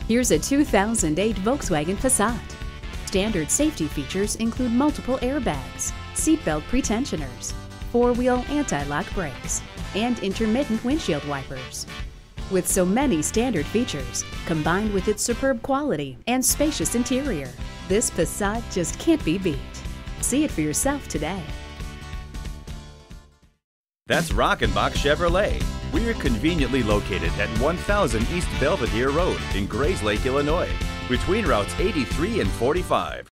Here's a 2008 Volkswagen Passat. Standard safety features include multiple airbags, seatbelt pretensioners, four-wheel anti-lock brakes, and intermittent windshield wipers. With so many standard features, combined with its superb quality and spacious interior, this Passat just can't be beat. See it for yourself today. That's Rockenbach Chevrolet. We're conveniently located at 1000 East Belvidere Road in Grayslake, Illinois, between routes 83 and 45.